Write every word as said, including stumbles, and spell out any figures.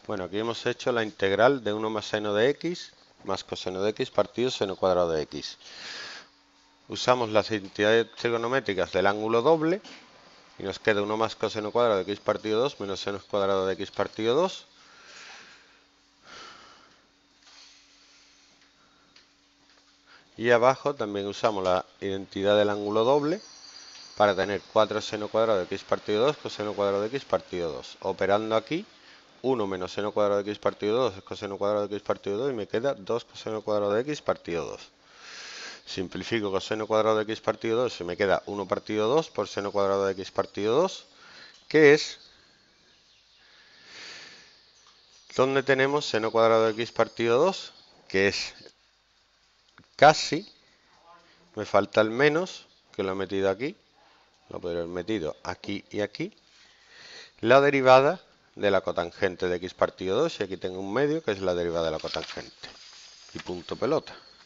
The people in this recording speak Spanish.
Bueno, aquí hemos hecho la integral de uno más seno de x más coseno de x partido seno cuadrado de x. Usamos las identidades trigonométricas del ángulo doble y nos queda uno más coseno cuadrado de x partido dos menos seno cuadrado de x partido dos. Y abajo también usamos la identidad del ángulo doble para tener cuatro seno cuadrado de x partido dos coseno cuadrado de x partido dos. Operando aquí, uno menos seno cuadrado de x partido dos es coseno cuadrado de x partido dos y me queda dos coseno cuadrado de x partido dos. Simplifico coseno cuadrado de x partido dos y me queda uno partido dos por seno cuadrado de x partido dos, que es donde tenemos seno cuadrado de x partido dos, que es casi, me falta el menos, que lo he metido aquí, lo podría haber metido aquí y aquí, la derivada de la cotangente de x partido dos, y aquí tengo un medio que es la derivada de la cotangente. Y punto pelota.